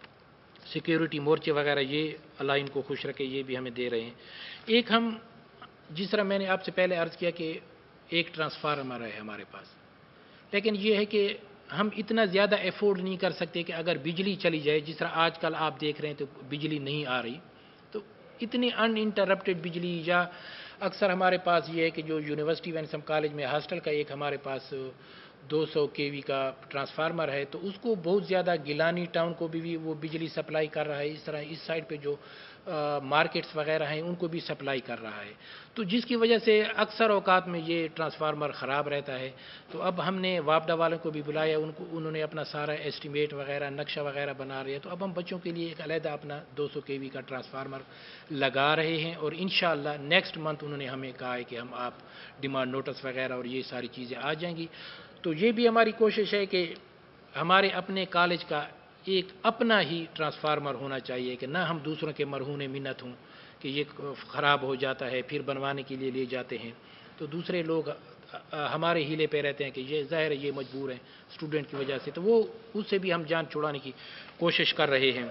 سیکیورٹی مورچے وغیرہ یہ اللہ ان کو خوش رکھے، یہ بھی ہمیں دے رہے ہیں۔ ایک ہم جس طرح میں نے آپ سے پہلے عرض کیا کہ ایک ٹرانسفارمر ہے ہمارے پاس، لیکن یہ ہے کہ ہم اتنا زیادہ ایفورڈ نہیں کر سکتے کہ اگر بجلی چلی جائے، جس طرح آج کل آپ دیکھ رہے ہیں تو بجلی نہیں آ رہی، تو اتنی ان انٹرپٹیڈ بجلی، یا اکثر ہمارے پاس یہ ہے کہ جو یونیورسٹی وینسم کالج میں ہاسٹل کا ایک ہمارے پاس دو سو کے وی کا ٹرانسفارمر ہے، تو اس کو بہت زیادہ گیلانی ٹاؤن کو بھی وہ بجلی سپلائی کر رہا ہے، اس طرح اس سائڈ پہ جو مارکیٹس وغیرہ ہیں ان کو بھی سپلائی کر رہا ہے، تو جس کی وجہ سے اکثر اوقات میں یہ ٹرانسفارمر خراب رہتا ہے۔ تو اب ہم نے واپڈا والوں کو بھی بلایا، ان کو انہوں نے اپنا سارا ایسٹیمیٹ وغیرہ نقشہ وغیرہ بنا رہے ہیں، تو اب ہم بچوں کے لیے ایک علیحدہ اپنا دو سو کے وی کا ٹرانسفارمر لگا رہے ہیں، اور انشاءاللہ نیکسٹ منتھ انہوں نے ہمیں کہا ہے کہ ہم آپ ڈیمانڈ نوٹس وغیرہ اور یہ ساری چیزیں آ جائیں گی۔ تو یہ بھی ہماری کوشش ہے کہ ہمارے اپنے کالج کا ایک اپنا ہی ٹرانسفارمر ہونا چاہیے، کہ نہ ہم دوسروں کے مرہون منت ہوں کہ یہ خراب ہو جاتا ہے پھر بنوانے کے لیے لے جاتے ہیں، تو دوسرے لوگ ہمارے ہیلے پہ رہتے ہیں کہ یہ ظاہر ہے یہ مجبور ہیں اسٹوڈنٹ کی وجہ سے، تو وہ اس سے بھی ہم جان چھڑانے کی کوشش کر رہے ہیں۔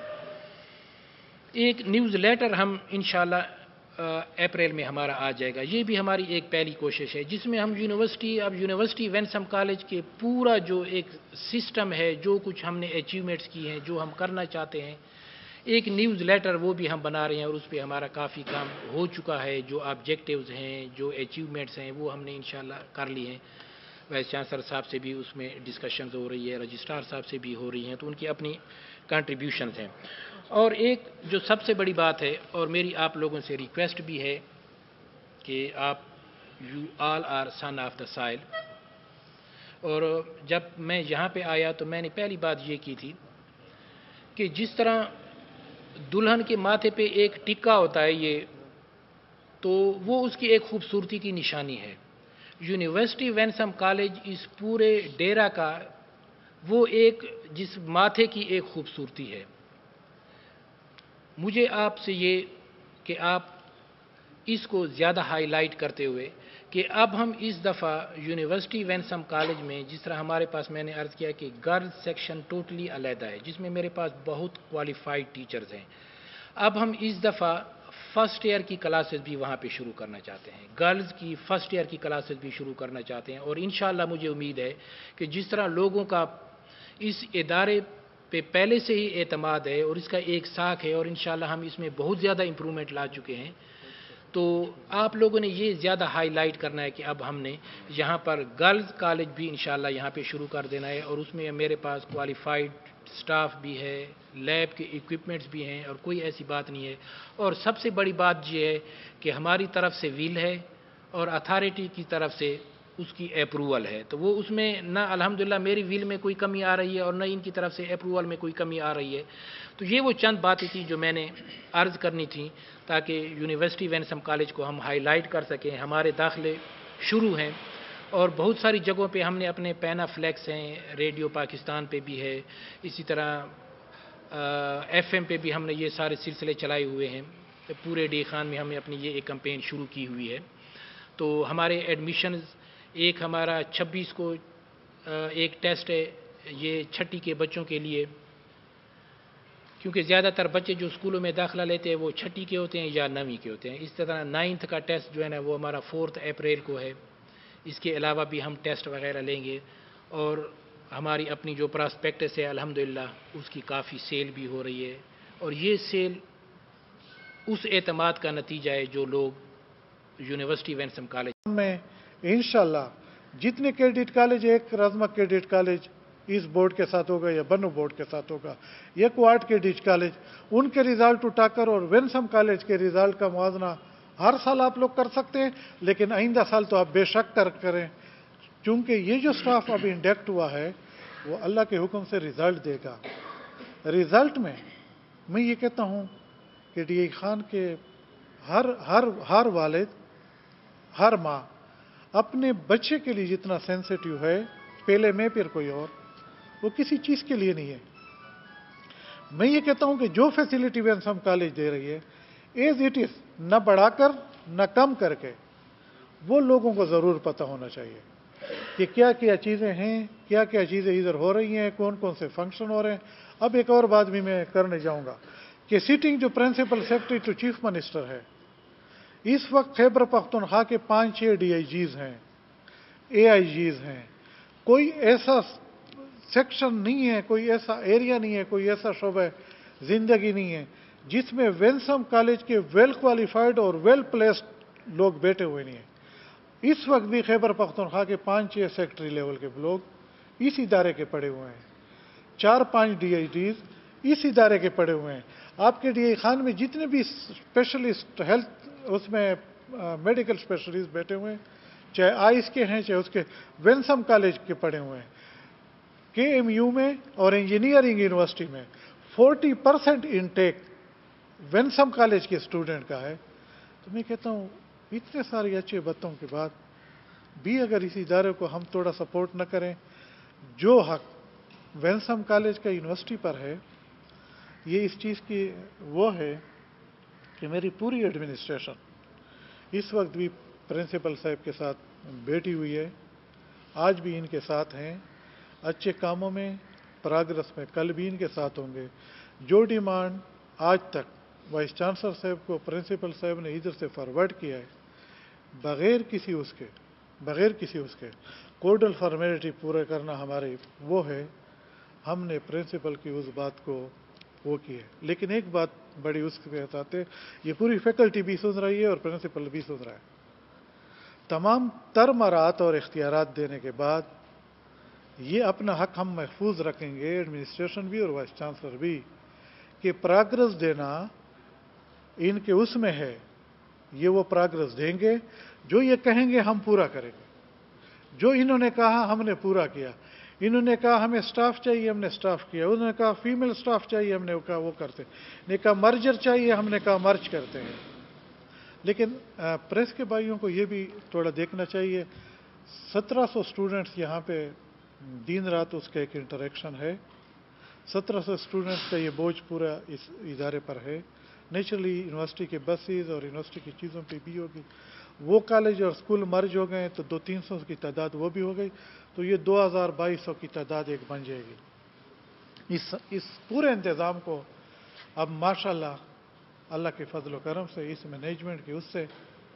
ایک نیوز لیٹر ہم انشاءاللہ اپریل میں ہمارا آ جائے گا، یہ بھی ہماری ایک پہلی کوشش ہے، جس میں ہم یونیورسٹی اب یونیورسٹی وینسم کالج کے پورا جو ایک سسٹم ہے، جو کچھ ہم نے اچیومنٹس کی ہیں، جو ہم کرنا چاہتے ہیں، ایک نیوز لیٹر وہ بھی ہم بنا رہے ہیں، اور اس پہ ہمارا کافی کام ہو چکا ہے۔ جو آبجیکٹیوز ہیں، جو اچیومنٹس ہیں، وہ ہم نے انشاءاللہ کر لی ہیں۔ وائس چانسلر صاحب سے بھی اس میں ڈسکشنز ہو رہی ہے، رجسٹرار صاحب سے بھی ہو رہی ہیں، تو ان کی اپنی کنٹریبیوشنز ہیں۔ اور ایک جو سب سے بڑی بات ہے، اور میری آپ لوگوں سے ریکویسٹ بھی ہے کہ آپ you all are son of the soil, اور جب میں یہاں پہ آیا تو میں نے پہلی بات یہ کی تھی کہ جس طرح دلہن کے ماتھے پہ ایک ٹکا ہوتا ہے یہ، تو وہ اس کی ایک خوبصورتی کی نشانی ہے، یونیورسٹی وینسم کالج اس پورے ڈیرا کا وہ ایک جس ماتھے کی ایک خوبصورتی ہے. مجھے آپ سے یہ کہ آپ اس کو زیادہ ہائی لائٹ کرتے ہوئے کہ اب ہم اس دفعہ یونیورسٹی وینسم کالج میں جس طرح ہمارے پاس میں نے عرض کیا کہ گرلز سیکشن ٹوٹلی علیحدہ ہے جس میں میرے پاس بہت کوالیفائڈ ٹیچرز ہیں. اب ہم اس دفعہ فرسٹ ایئر کی کلاسز بھی وہاں پہ شروع کرنا چاہتے ہیں، گرلز کی فرسٹ ایئر کی کلاسز بھی شروع کرنا چاہتے ہیں، اور انشاءاللہ مجھے امید ہے کہ جس طرح لوگوں کا اس ادارے پہ پہلے سے ہی اعتماد ہے اور اس کا ایک ساکھ ہے اور انشاءاللہ ہم اس میں بہت زیادہ امپرومنٹ لا چکے ہیں، تو آپ لوگوں نے یہ زیادہ ہائی لائٹ کرنا ہے کہ اب ہم نے یہاں پر گرلز کالج بھی انشاءاللہ یہاں پہ شروع کر دینا ہے، اور اس میں میرے پاس کوالیفائڈ سٹاف بھی ہے، لیب کے ایکوپمنٹس بھی ہیں، اور کوئی ایسی بات نہیں ہے. اور سب سے بڑی بات یہ ہے کہ ہماری طرف سے ویل ہے اور اتھارٹی کی طرف سے اس کی اپروول ہے، تو وہ اس میں نہ الحمدللہ میری ویل میں کوئی کمی آ رہی ہے اور نہ ان کی طرف سے اپروول میں کوئی کمی آ رہی ہے. تو یہ وہ چند باتیں تھیں جو میں نے عرض کرنی تھیں تاکہ یونیورسٹی وینسم کالج کو ہم ہائی لائٹ کر سکیں. ہمارے داخلے شروع ہیں اور بہت ساری جگہوں پہ ہم نے اپنے پینا فلیکس ہیں، ریڈیو پاکستان پہ بھی ہے، اسی طرح ایف ایم پہ بھی ہم نے یہ سارے سلسلے چلائے ہوئے ہیں. پورے ڈی خان میں ہم نے اپنی یہ ایک کمپین شروع کی ہوئی ہے. تو ہمارے ایڈمیشنز ایک ہمارا چھبیس کو ایک ٹیسٹ ہے یہ چھٹی کے بچوں کے لیے، کیونکہ زیادہ تر بچے جو اسکولوں میں داخلہ لیتے ہیں وہ چھٹی کے ہوتے ہیں یا نویں کے ہوتے ہیں. اس طرح نائنتھ کا ٹیسٹ جو ہے نا وہ ہمارا فورتھ اپریل کو ہے. اس کے علاوہ بھی ہم ٹیسٹ وغیرہ لیں گے، اور ہماری اپنی جو پراسپیکٹس ہے الحمدللہ اس کی کافی سیل بھی ہو رہی ہے، اور یہ سیل اس اعتماد کا نتیجہ ہے جو لوگ یونیورسٹی وینسم کالج میں انشاءاللہ جتنے کیڈٹ کالج، ایک رزمک کیڈٹ کالج اس بورڈ کے ساتھ ہوگا یا بنو بورڈ کے ساتھ ہوگا، یہ کوارٹ کیڈٹ کالج، ان کے ریزلٹ اٹھا کر اور وینسم کالج کے ریزلٹ کا موازنہ ہر سال آپ لوگ کر سکتے ہیں، لیکن آئندہ سال تو آپ بے شک کر کریں، چونکہ یہ جو سٹاف ابھی انڈکٹ ہوا ہے وہ اللہ کے حکم سے ریزلٹ دے گا. ریزلٹ میں میں یہ کہتا ہوں کہ ڈی اے خان کے ہر ہر ہر والد، ہر ماں اپنے بچے کے لیے جتنا سینسیٹیو ہے، پہلے میں پھر کوئی اور، وہ کسی چیز کے لیے نہیں ہے. میں یہ کہتا ہوں کہ جو فیسلٹی وینسم کالج دے رہی ہے ایز اٹ از، نہ بڑھا کر نہ کم کر کے، وہ لوگوں کو ضرور پتہ ہونا چاہیے کہ کیا کیا چیزیں ہیں، کیا کیا چیزیں ادھر ہو رہی ہیں، کون کون سے فنکشن ہو رہے ہیں. اب ایک اور بات بھی میں کرنے جاؤں گا کہ سٹنگ جو principal secretary to chief minister ہے، اس وقت خیبر پختونخوا کے پانچ چھ ڈی آئی جیز ہیں، اے آئی جیز ہیں. کوئی ایسا سیکشن نہیں ہے، کوئی ایسا ایریا نہیں ہے، کوئی ایسا شعبہ زندگی نہیں ہے جس میں وینسم کالج کے ویل کوالیفائڈ اور ویل پلیسڈ لوگ بیٹھے ہوئے نہیں ہیں. اس وقت بھی خیبر پختونخوا کے پانچ چھ سیکٹری لیول کے لوگ اس ادارے کے پڑے ہوئے ہیں، چار پانچ ڈی آئی ڈیز اس ادارے کے پڑے ہوئے ہیں. آپ کے ڈی آئی خان میں جتنے بھی اسپیشلسٹ ہیلتھ اس میں میڈیکل اسپیشلسٹ بیٹھے ہوئے ہیں، چاہے آئس کے ہیں چاہے اس کے، وینسم کالج کے پڑھے ہوئے ہیں. کے ایم یو میں اور انجینئرنگ یونیورسٹی میں forty percent intake Wensam college کے اسٹوڈنٹ کا ہے. تو میں کہتا ہوں اتنے سارے اچھے باتوں کے بعد بھی اگر اس ادارے کو ہم تھوڑا سپورٹ نہ کریں، جو حق وینسم کالج کا یونیورسٹی پر ہے، یہ اس چیز کی وہ ہے کہ میری پوری ایڈمنسٹریشن اس وقت بھی پرنسپل صاحب کے ساتھ بیٹھی ہوئی ہے، آج بھی ان کے ساتھ ہیں، اچھے کاموں میں، پراگرس میں کل بھی ان کے ساتھ ہوں گے. جو ڈیمانڈ آج تک وائس چانسلر صاحب کو پرنسپل صاحب نے ادھر سے فارورڈ کیا ہے، بغیر کسی اس کے بغیر کسی اس کے کوڈل فارمیلٹی پورا کرنا ہمارے وہ ہے، ہم نے پرنسپل کی اس بات کو وہ کی ہے. لیکن ایک بات بڑی اس کے ساتھ ہے، یہ پوری فیکلٹی بھی سن رہی ہے اور پرنسپل بھی سن رہا ہے. تمام تر مراحت اور اختیارات دینے کے بعد یہ اپنا حق ہم محفوظ رکھیں گے، ایڈمنسٹریشن بھی اور وائس چانسلر بھی، کہ پراگرس دینا ان کے اس میں ہے. یہ وہ پراگرس دیں گے، جو یہ کہیں گے ہم پورا کریں گے. جو انہوں نے کہا ہم نے پورا کیا. انہوں نے کہا ہمیں سٹاف چاہیے، ہم نے سٹاف کیا. انہوں نے کہا فیمیل سٹاف چاہیے، ہم نے کہا وہ کرتے ہیں. نے کہا مرجر چاہیے، ہم نے کہا مرج کرتے ہیں. لیکن پریس کے بھائیوں کو یہ بھی تھوڑا دیکھنا چاہیے، सत्रह सौ स्टूडेंट्स यहाँ पे दिन रात उसका एक इंटरेक्शन है। सत्रह सौ स्टूडेंट्स का ये बोझ पूरा इस इदारे पर है। नेचुरली यूनिवर्सिटी के बसेस और यूनिवर्सिटी की चीज़ों पे भी होगी। वो कॉलेज और स्कूल मर्ज हो गए तो दो तीन सौ की तादाद वो भी हो गई, तो ये दो हज़ार बाईस सौ की तादाद एक बन जाएगी। इस इस पूरे इंतज़ाम को अब माशाल्लाह अल्लाह के फजल करम से, इस मैनेजमेंट की उससे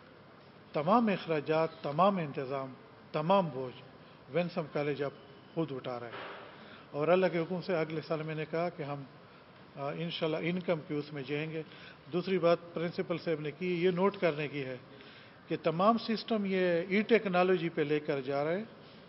तमाम अखराजात, तमाम इंतज़ाम, तमाम बोझ वेंसम कॉलेज अब खुद उठा रहा है। और अल्लाह के हुक्म से अगले साल मैंने कहा कि हम इंशाल्लाह इनकम की उसमें जाएंगे। दूसरी बात प्रिंसिपल साहब ने की, ये नोट करने की है कि तमाम सिस्टम ये ई टेक्नोलॉजी पे लेकर जा रहे हैं।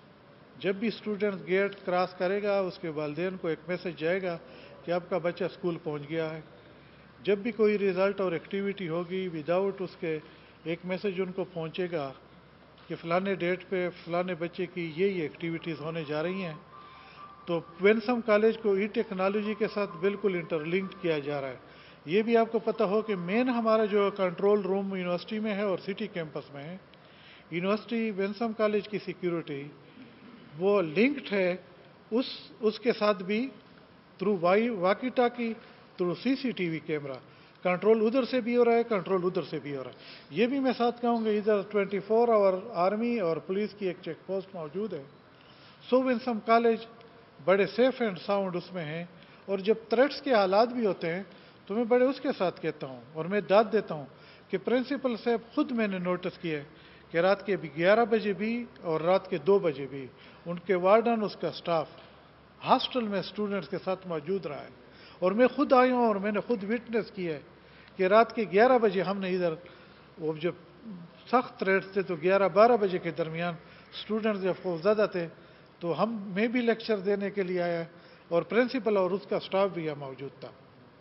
जब भी स्टूडेंट गेट क्रॉस करेगा उसके वालिदैन को एक मैसेज जाएगा कि आपका बच्चा स्कूल पहुंच गया है। जब भी कोई रिज़ल्ट और एक्टिविटी होगी विदाउट उसके एक मैसेज उनको पहुंचेगा कि फ़लाने डेट पे फ़लाने बच्चे की ये ये एक्टिविटीज़ होने जा रही हैं। तो वेंसम कॉलेज को ई टेक्नोलॉजी के साथ बिल्कुल इंटरलिंक्ड किया जा रहा है। ये भी आपको पता हो कि मेन हमारा जो कंट्रोल रूम यूनिवर्सिटी में है और सिटी कैंपस में है। यूनिवर्सिटी वेंसम कॉलेज की सिक्योरिटी वो लिंक्ड है उस उसके साथ भी थ्रू वाई वाकी टाकी, थ्रू सीसीटीवी कैमरा। कंट्रोल उधर से भी हो रहा है, कंट्रोल उधर से भी हो रहा है। ये भी मैं साथ कहूँगा इधर ट्वेंटी फोर आवर आर्मी और पुलिस की एक चेक पोस्ट मौजूद है। सो वेंसम कॉलेज बड़े सेफ एंड साउंड उसमें हैं। और जब थ्रेट्स के हालात भी होते हैं तो मैं बड़े उसके साथ कहता हूँ और मैं दाद देता हूँ कि प्रिंसिपल साहब खुद मैंने नोटिस किया है कि रात के ग्यारह बजे भी और रात के दो बजे भी उनके वार्डन, उसका स्टाफ हॉस्टल में स्टूडेंट्स के साथ मौजूद रहा है। और मैं खुद आया हूँ और मैंने खुद विटनेस किया है कि रात के ग्यारह बजे हमने इधर वो जब सख्त थ्रेट्स थे तो ग्यारह बारह बजे के दरमियान स्टूडेंट्स जब खौफजदा थे तो हम मैं भी लेक्चर देने के लिए आया और प्रिंसिपल और उसका स्टाफ भी यहाँ मौजूद था।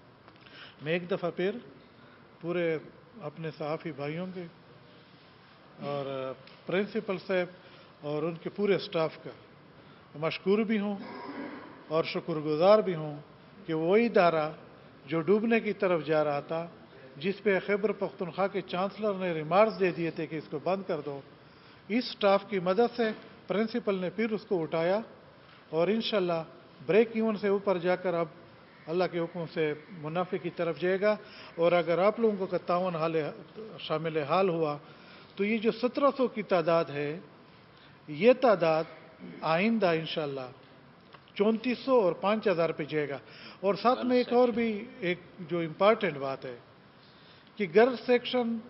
मैं एक दफ़ा फिर पूरे अपने सहाफ़ी भाइयों के और प्रिंसिपल साहब और उनके पूरे स्टाफ का मशकूर भी हूँ और शुक्रगुजार भी हूँ कि वो इदारा जो डूबने की तरफ जा रहा था, जिस पे खैबर पख्तूनख्वा के चांसलर ने रिमार्क्स दे दिए थे कि इसको बंद कर दो, इस स्टाफ की मदद से प्रिंसिपल ने फिर उसको उठाया और इंशाल्लाह ब्रेक इवन से ऊपर जाकर अब अल्लाह के हुक्म से मुनाफे की तरफ जाएगा। और अगर आप लोगों का तावन हाल शामिल हाल हुआ तो ये जो सत्रह सौ की तादाद है, ये तादाद आइंदा इंशाल्लाह चौंतीस सौ और पाँच हज़ार पे जाएगा। और साथ में एक और भी एक जो इम्पॉर्टेंट बात है कि गर्ल्स सेक्शन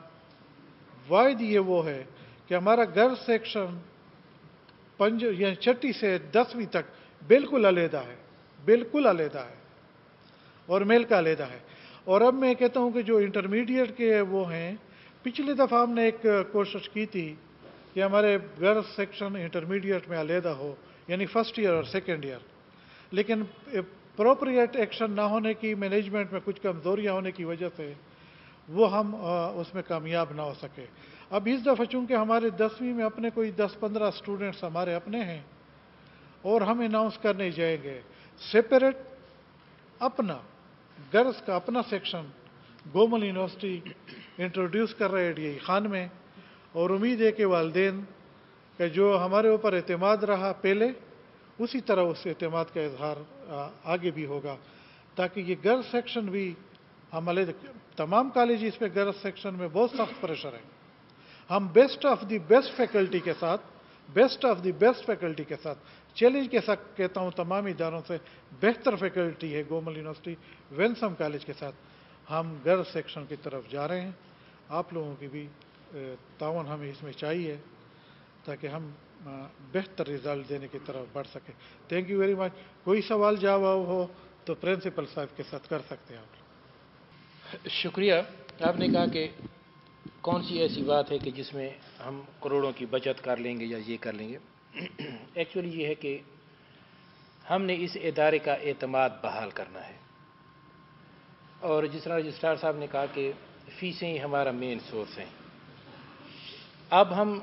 वायद ये वो है कि हमारा गर्ल्स सेक्शन पंज या छठी से दसवीं तक बिल्कुल अलहदा है, बिल्कुल अलहदा है और मेल का अलहदा है। और अब मैं कहता हूँ कि जो इंटरमीडिएट के वो हैं, पिछली दफ़ा हमने एक कोशिश की थी कि हमारे गर्ल्स सेक्शन इंटरमीडिएट में अलहदा हो, यानी फर्स्ट ईयर और सेकेंड ईयर, लेकिन अप्रोप्रिएट एक्शन ना होने की, मैनेजमेंट में कुछ कमज़ोरियाँ होने की वजह से वो हम उसमें कामयाब ना हो सके। अब इस दफ़ा चूँकि हमारे दसवीं में अपने कोई दस पंद्रह स्टूडेंट्स हमारे अपने हैं और हम अनाउंस करने जाएंगे सेपरेट अपना गर्ल्स का अपना सेक्शन गोमल यूनिवर्सिटी इंट्रोड्यूस कर रहे हैं डी खान में। और उम्मीद है कि वालिदैन का जो हमारे ऊपर एतमाद रहा पहले, उसी तरह उस एतमाद का इजहार आगे भी होगा, ताकि ये गर्ल्स सेक्शन भी हमारे तमाम कॉलेज पे गर्ल्स सेक्शन में बहुत सख्त प्रेशर है। हम best of the best faculty के साथ best of the best faculty के साथ चैलेंज के साथ कहता हूँ, तमाम इदारों से बेहतर फैकल्टी है गोमल यूनिवर्सिटी वेंसम कॉलेज के साथ हम गर्ल्स सेक्शन की तरफ जा रहे हैं। आप लोगों की भी तावन हमें इसमें चाहिए ताकि हम बेहतर रिजल्ट देने की तरफ बढ़ सके। Thank you very much. कोई सवाल जवाब हो तो प्रिंसिपल साहब के साथ कर सकते हैं आप। शुक्रिया। आपने कहा कि कौन सी ऐसी बात है कि जिसमें हम करोड़ों की बचत कर लेंगे या ये कर लेंगे। एक्चुअली ये है कि हमने इस इदारे का एतमाद बहाल करना है। और जिस तरह रजिस्ट्रार साहब ने कहा कि फ़ीसें ही हमारा मेन सोर्स हैं। अब हम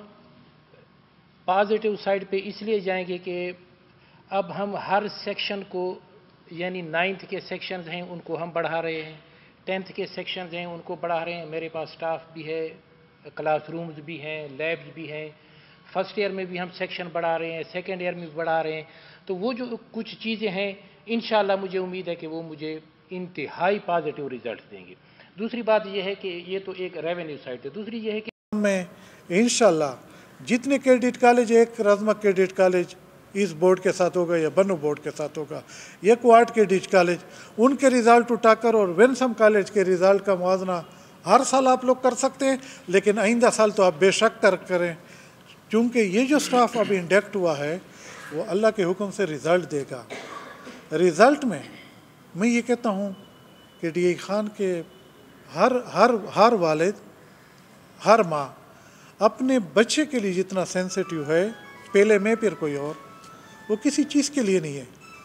पॉजिटिव साइड पे इसलिए जाएंगे कि अब हम हर सेक्शन को, यानी नाइन्थ के सेक्शंस हैं उनको हम बढ़ा रहे हैं, टेंथ के सेक्शंस हैं उनको बढ़ा रहे हैं। मेरे पास स्टाफ भी है, क्लास रूम्स भी हैं, लैब्स भी हैं, فرسٹ ایئر میں بھی ہم سیکشن بڑھا رہے ہیں، سیکنڈ ایئر میں بھی بڑھا رہے ہیں. تو وہ جو کچھ چیزیں ہیں انشاءاللہ مجھے امید ہے کہ وہ مجھے انتہائی پازیٹیو ریزلٹس دیں گے. دوسری بات یہ ہے کہ یہ تو ایک ریونیو سائڈ ہے. دوسری یہ ہے کہ میں انشاءاللہ جتنے کیڈٹ کالج، ایک رزمہ کیڈٹ کالج اس بورڈ کے ساتھ ہوگا یا بنو بورڈ کے ساتھ ہوگا، یہ کوارٹ کیڈٹ کالج، ان کے ریزلٹ اٹھا کر اور وینسم کالج کے ریزلٹ کا موازنہ ہر سال آپ لوگ کر سکتے ہیں، لیکن آئندہ سال تو آپ بے شک کر کریں، کیونکہ یہ جو سٹاف ابھی انڈکٹ ہوا ہے وہ اللہ کے حکم سے ریزلٹ دے گا. ریزلٹ میں میں یہ کہتا ہوں کہ ڈی اے خان کے ہر ہر ہر والد، ہر ماں اپنے بچے کے لیے جتنا سینسیٹیو ہے، پہلے میں پھر کوئی اور، وہ کسی چیز کے لیے نہیں ہے.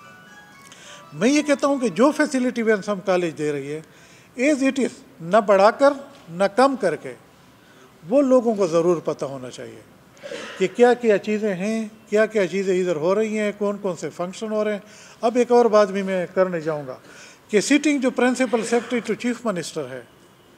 میں یہ کہتا ہوں کہ جو فیسلٹی وینسم کالج دے رہی ہے ایز اٹ از، نہ بڑھا کر نہ کم کر کے، وہ لوگوں کو ضرور پتہ ہونا چاہیے کہ کیا کیا چیزیں ہیں، کیا کیا چیزیں ادھر ہو رہی ہیں، کون کون سے فنکشن ہو رہے ہیں. اب ایک اور بات بھی میں کرنے جاؤں گا کہ سٹنگ جو principal secretary to chief minister ہے،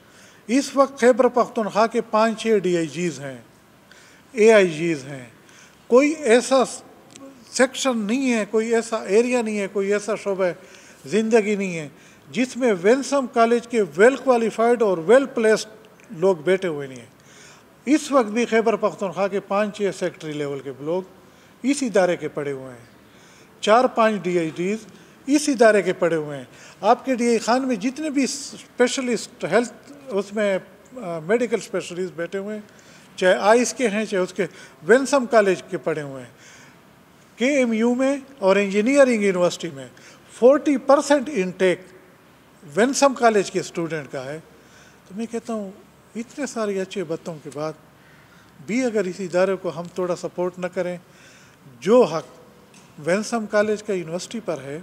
اس وقت خیبر پختونخوا کے پانچ چھ ڈی آئی جیز ہیں، اے آئی جیز ہیں. کوئی ایسا سیکشن نہیں ہے، کوئی ایسا ایریا نہیں ہے، کوئی ایسا شعبہ زندگی نہیں ہے جس میں وینسم کالج کے ویل کوالیفائڈ اور ویل پلیسڈ لوگ بیٹھے ہوئے نہیں ہیں. اس وقت بھی خیبر پختونخوا کے پانچ چھ سیکٹری لیول کے لوگ اس ادارے کے پڑھے ہوئے ہیں، چار پانچ ڈی آئی ڈیز اس ادارے کے پڑھے ہوئے ہیں. آپ کے ڈی آئی خان میں جتنے بھی اسپیشلسٹ ہیلتھ اس میں میڈیکل اسپیشلسٹ بیٹھے ہوئے ہیں، چاہے آئس کے ہیں چاہے اس کے، وینسم کالج کے پڑھے ہوئے ہیں. کے ایم یو میں اور انجینئرنگ یونیورسٹی میں forty percent intake Wensam college کے اسٹوڈنٹ کا ہے. تو میں کہتا ہوں اتنے سارے اچھے باتوں کے بعد بھی اگر اس ادارے کو ہم تھوڑا سپورٹ نہ کریں، جو حق وینسم کالج کا یونیورسٹی پر ہے،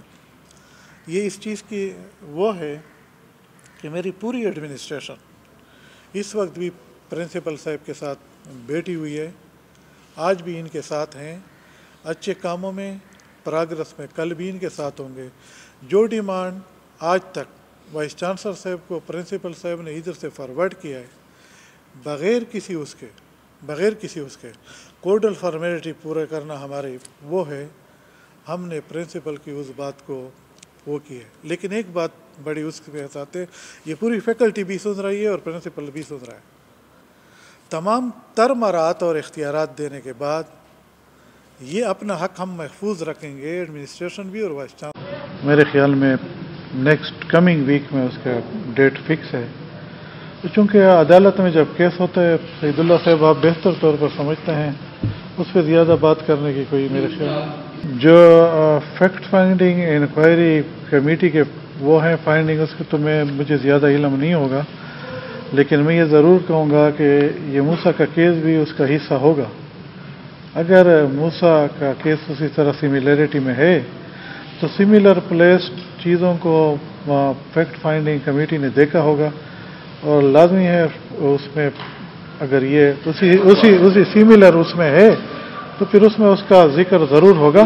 یہ اس چیز کی وہ ہے کہ میری پوری ایڈمنسٹریشن اس وقت بھی پرنسپل صاحب کے ساتھ بیٹھی ہوئی ہے، آج بھی ان کے ساتھ ہیں، اچھے کاموں میں، پراگرس میں کل بھی ان کے ساتھ ہوں گے. جو ڈیمانڈ آج تک وائس چانسلر صاحب کو پرنسپل صاحب نے ادھر سے فارورڈ کیا ہے، بغیر کسی اس کے بغیر کسی اس کے کوڈل فارمیلٹی پورا کرنا ہماری وہ ہے. ہم نے پرنسپل کی اس بات کو وہ کی ہے. لیکن ایک بات بڑی اس کے ساتھ ہے، یہ پوری فیکلٹی بھی سن رہی ہے اور پرنسپل بھی سن رہا ہے. تمام تر مراحت اور اختیارات دینے کے بعد یہ اپنا حق ہم محفوظ رکھیں گے، ایڈمنسٹریشن بھی اور وائس چانسلر. میرے خیال میں نیکسٹ کمنگ ویک میں اس کا ڈیٹ فکس ہے. چونکہ عدالت میں جب کیس ہوتا ہے، سعید اللہ صاحب آپ بہتر طور پر سمجھتے ہیں، اس پہ زیادہ بات کرنے کی کوئی میرے خیال میں جو فیکٹ فائنڈنگ انکوائری کمیٹی کے وہ ہیں فائنڈنگ، اس کے تو میں مجھے زیادہ علم نہیں ہوگا. لیکن میں یہ ضرور کہوں گا کہ یہ موسیٰ کا کیس بھی اس کا حصہ ہوگا. اگر موسیٰ کا کیس اسی طرح سملیرٹی میں ہے تو سملر پلیسڈ چیزوں کو فیکٹ فائنڈنگ کمیٹی نے دیکھا ہوگا، اور لازمی ہے اس میں اگر یہ اسی اسی اسی سملر اس میں ہے تو پھر اس میں اس کا ذکر ضرور ہوگا.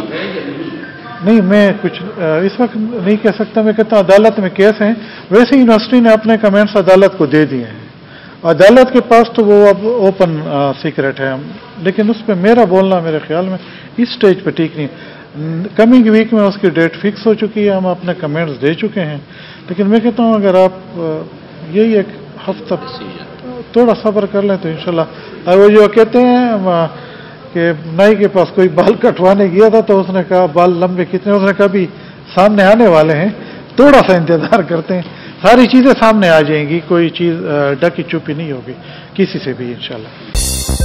نہیں میں کچھ اس وقت نہیں کہہ سکتا. میں کہتا ہوں عدالت میں کیس ہیں، ویسے یونیورسٹی نے اپنے کمنٹس عدالت کو دے دیے ہیں، عدالت کے پاس تو وہ اب اوپن سیکرٹ ہے. لیکن اس پہ میرا بولنا میرے خیال میں اس سٹیج پہ ٹھیک نہیں. کمنگ ویک میں اس کی ڈیٹ فکس ہو چکی ہے، ہم اپنے کمنٹس دے چکے ہیں. لیکن میں کہتا ہوں اگر آپ یہی ایک ہفتہ تھوڑا صبر کر لیں تو انشاءاللہ. اور وہ جو کہتے ہیں کہ نائی کے پاس کوئی بال کٹوانے گیا تھا تو اس نے کہا بال لمبے کتنے، اس نے کہا بھی سامنے آنے والے ہیں، تھوڑا سا انتظار کرتے ہیں، ساری چیزیں سامنے آ جائیں گی، کوئی چیز ڈکی چھپی نہیں ہوگی کسی سے بھی انشاءاللہ.